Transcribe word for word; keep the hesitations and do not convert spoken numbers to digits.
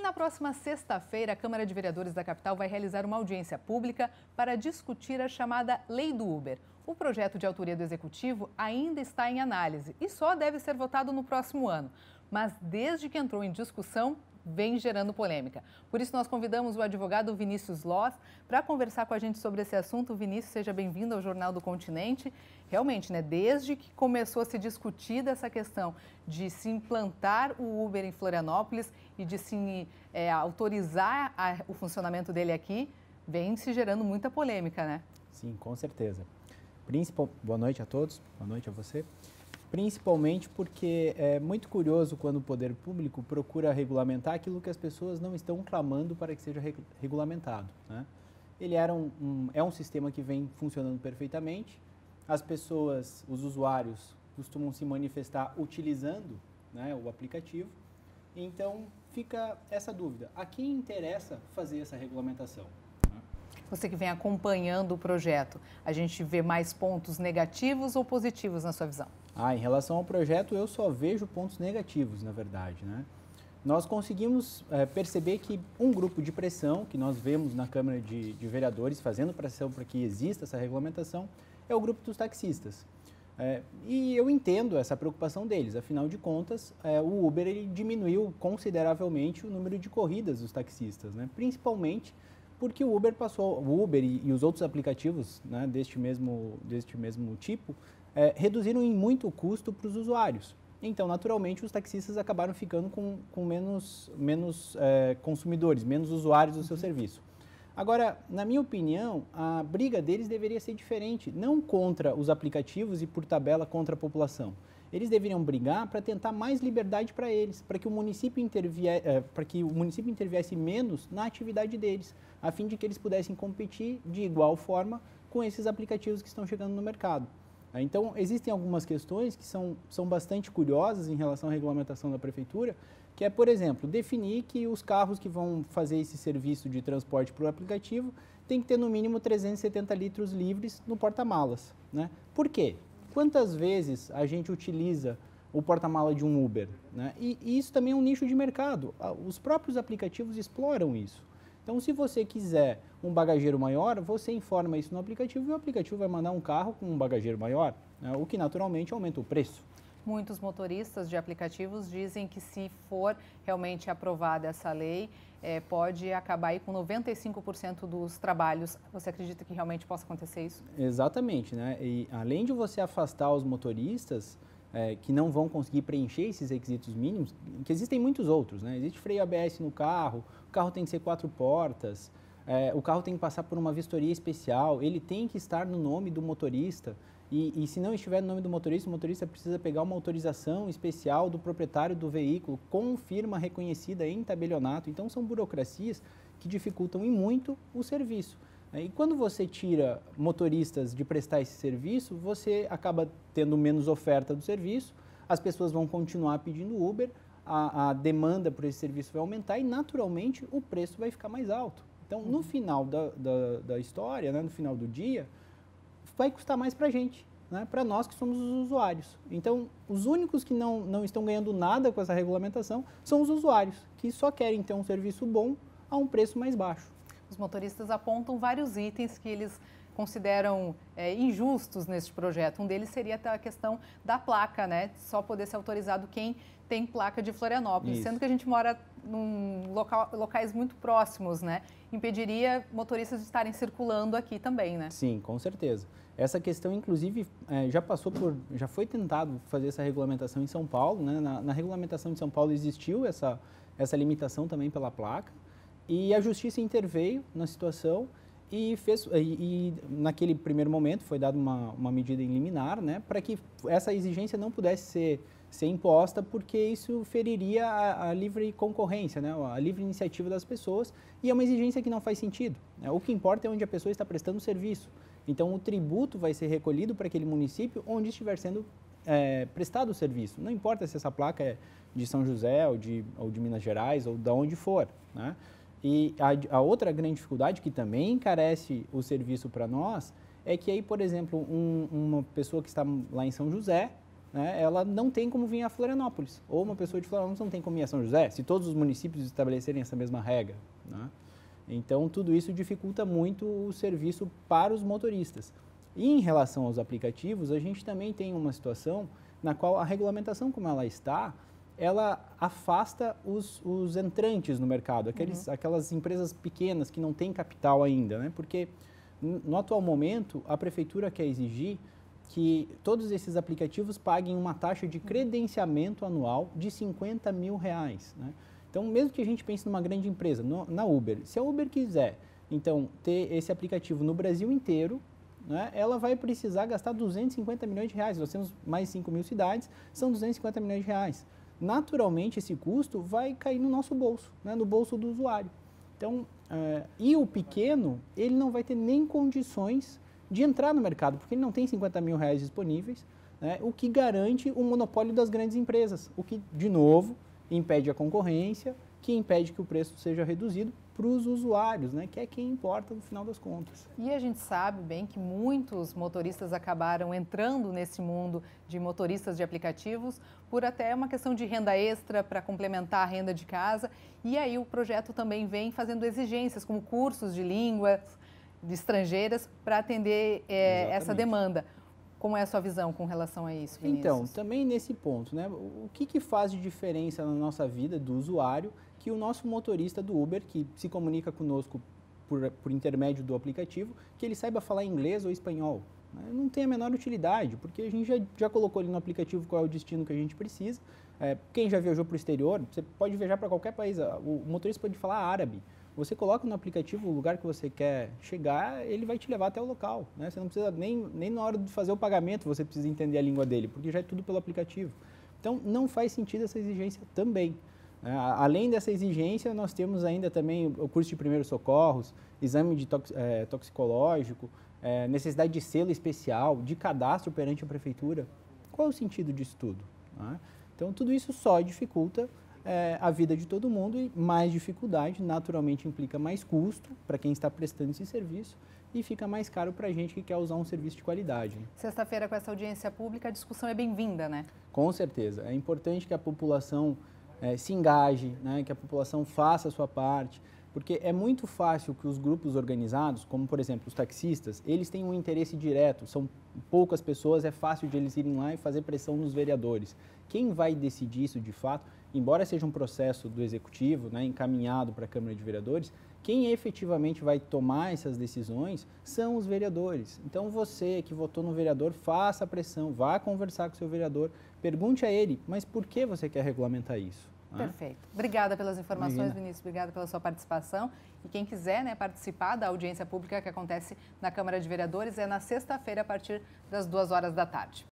na próxima sexta-feira, a Câmara de Vereadores da capital vai realizar uma audiência pública para discutir a chamada Lei do Uber. O projeto de autoria do Executivo ainda está em análise e só deve ser votado no próximo ano. Mas desde que entrou em discussão, vem gerando polêmica. Por isso, nós convidamos o advogado Vinícius Loss para conversar com a gente sobre esse assunto. Vinícius, seja bem-vindo ao Jornal do Continente. Realmente, né, desde que começou a se discutir dessa questão de se implantar o Uber em Florianópolis e de se é, autorizar a, o funcionamento dele aqui, vem se gerando muita polêmica, né? Sim, com certeza. Principal... Boa noite a todos, boa noite a você. Principalmente porque é muito curioso quando o poder público procura regulamentar aquilo que as pessoas não estão clamando para que seja regulamentado, né? Ele era um, um, é um sistema que vem funcionando perfeitamente, as pessoas, os usuários, costumam se manifestar utilizando, né, o aplicativo, então fica essa dúvida, a quem interessa fazer essa regulamentação? Você que vem acompanhando o projeto, a gente vê mais pontos negativos ou positivos na sua visão? Ah, em relação ao projeto, eu só vejo pontos negativos, na verdade, né? Nós conseguimos é, perceber que um grupo de pressão, que nós vemos na Câmara de, de Vereadores, fazendo pressão para que exista essa regulamentação, é o grupo dos taxistas. É, e eu entendo essa preocupação deles, afinal de contas, é, o Uber ele diminuiu consideravelmente o número de corridas dos taxistas, né? Principalmente porque o Uber passou, o Uber e, e os outros aplicativos, né, deste mesmo, deste mesmo tipo, é, reduziram em muito o custo para os usuários. Então, naturalmente, os taxistas acabaram ficando com, com menos, menos é, consumidores, menos usuários do seu serviço. Agora, na minha opinião, a briga deles deveria ser diferente, não contra os aplicativos e, por tabela, contra a população. Eles deveriam brigar para tentar mais liberdade para eles, para que o município intervie, para que o município interviesse menos na atividade deles, a fim de que eles pudessem competir de igual forma com esses aplicativos que estão chegando no mercado. Então, existem algumas questões que são, são bastante curiosas em relação à regulamentação da prefeitura, que é, por exemplo, definir que os carros que vão fazer esse serviço de transporte para o aplicativo têm que ter no mínimo trezentos e setenta litros livres no porta-malas, né? Por quê? Quantas vezes a gente utiliza o porta-mala de um Uber, né? E, e isso também é um nicho de mercado. Os próprios aplicativos exploram isso. Então, se você quiser um bagageiro maior, você informa isso no aplicativo e o aplicativo vai mandar um carro com um bagageiro maior, né? O que naturalmente aumenta o preço. Muitos motoristas de aplicativos dizem que se for realmente aprovada essa lei, é, pode acabar aí com noventa e cinco por cento dos trabalhos. Você acredita que realmente possa acontecer isso? Exatamente, né? E além de você afastar os motoristas é, que não vão conseguir preencher esses requisitos mínimos, que existem muitos outros, né? Existe freio A B S no carro, o carro tem que ser quatro portas, é, o carro tem que passar por uma vistoria especial, ele tem que estar no nome do motorista. E, e se não estiver no nome do motorista, o motorista precisa pegar uma autorização especial do proprietário do veículo com firma reconhecida em tabelionato. Então, são burocracias que dificultam e muito o serviço. E quando você tira motoristas de prestar esse serviço, você acaba tendo menos oferta do serviço, as pessoas vão continuar pedindo Uber, a, a demanda por esse serviço vai aumentar e, naturalmente, o preço vai ficar mais alto. Então, no final da, da, da história, né, no final do dia, vai custar mais para a gente, né? Para nós que somos os usuários. Então, os únicos que não, não estão ganhando nada com essa regulamentação são os usuários, que só querem ter um serviço bom a um preço mais baixo. Os motoristas apontam vários itens que eles consideram é, injustos neste projeto. Um deles seria a questão da placa, né? Só poder ser autorizado quem tem placa de Florianópolis, Isso. Sendo que a gente mora em local, locais muito próximos, né? Impediria motoristas de estarem circulando aqui também, né? Sim, com certeza. Essa questão, inclusive, é, já passou por, já foi tentado fazer essa regulamentação em São Paulo, né? Na, na regulamentação de São Paulo existiu essa, essa limitação também pela placa e a Justiça interveio na situação e fez, e, e naquele primeiro momento foi dada uma, uma medida em liminar, né? Para que essa exigência não pudesse ser ser imposta, porque isso feriria a, a livre concorrência, né? A livre iniciativa das pessoas, e é uma exigência que não faz sentido, né? O que importa é onde a pessoa está prestando o serviço. Então, o tributo vai ser recolhido para aquele município onde estiver sendo é, prestado o serviço. Não importa se essa placa é de São José, ou de, ou de Minas Gerais, ou de onde for, né? E a, a outra grande dificuldade, que também encarece o serviço para nós, é que aí, por exemplo, um, uma pessoa que está lá em São José, né, ela não tem como vir a Florianópolis. Ou uma pessoa de Florianópolis não tem como ir a São José, se todos os municípios estabelecerem essa mesma regra, né? Então, tudo isso dificulta muito o serviço para os motoristas. E em relação aos aplicativos, a gente também tem uma situação na qual a regulamentação como ela está, ela afasta os, os entrantes no mercado, aqueles, uhum. aquelas empresas pequenas que não têm capital ainda, né? Porque no atual momento a prefeitura quer exigir que todos esses aplicativos paguem uma taxa de credenciamento anual de cinquenta mil reais, né? Então, mesmo que a gente pense numa grande empresa, no, na Uber, se a Uber quiser, então, ter esse aplicativo no Brasil inteiro, né, ela vai precisar gastar duzentos e cinquenta milhões de reais. Nós temos mais de cinco mil cidades, são duzentos e cinquenta milhões de reais. Naturalmente, esse custo vai cair no nosso bolso, né, no bolso do usuário. Então, é, e o pequeno, ele não vai ter nem condições de entrar no mercado, porque ele não tem cinquenta mil reais disponíveis, né, o que garante o monopólio das grandes empresas, o que, de novo, impede a concorrência, que impede que o preço seja reduzido para os usuários, né, que é quem importa no final das contas. E a gente sabe bem que muitos motoristas acabaram entrando nesse mundo de motoristas de aplicativos por até uma questão de renda extra para complementar a renda de casa. E aí o projeto também vem fazendo exigências como cursos de línguas de estrangeiras para atender é, essa demanda. Como é a sua visão com relação a isso, Vinícius? Então, também nesse ponto, né, o que, que faz de diferença na nossa vida do usuário que o nosso motorista do Uber, que se comunica conosco por, por intermédio do aplicativo, que ele saiba falar inglês ou espanhol? Né? Não tem a menor utilidade, porque a gente já, já colocou ali no aplicativo qual é o destino que a gente precisa. É, quem já viajou para o exterior, você pode viajar para qualquer país, o motorista pode falar árabe. Você coloca no aplicativo o lugar que você quer chegar, ele vai te levar até o local, né? Você não precisa nem, nem na hora de fazer o pagamento, você precisa entender a língua dele, porque já é tudo pelo aplicativo. Então, não faz sentido essa exigência também. É, além dessa exigência, nós temos ainda também o curso de primeiros socorros, exame de tox, é, toxicológico, é, necessidade de selo especial, de cadastro perante a prefeitura. Qual é o sentido disso tudo? Né? Então, tudo isso só dificulta É, a vida de todo mundo e mais dificuldade, naturalmente implica mais custo para quem está prestando esse serviço e fica mais caro para a gente que quer usar um serviço de qualidade. Né? Sexta-feira, com essa audiência pública, a discussão é bem-vinda, né? Com certeza. É importante que a população é, se engaje, né? Que a população faça a sua parte, porque é muito fácil que os grupos organizados, como por exemplo os taxistas, eles têm um interesse direto, são poucas pessoas, é fácil de eles irem lá e fazer pressão nos vereadores. Quem vai decidir isso de fato, embora seja um processo do Executivo, né, encaminhado para a Câmara de Vereadores, quem efetivamente vai tomar essas decisões são os vereadores. Então você que votou no vereador, faça a pressão, vá conversar com o seu vereador, pergunte a ele, mas por que você quer regulamentar isso? Perfeito. Obrigada pelas informações, Imagina. Vinícius. Obrigada pela sua participação. E quem quiser, né, participar da audiência pública que acontece na Câmara de Vereadores é na sexta-feira, a partir das duas horas da tarde.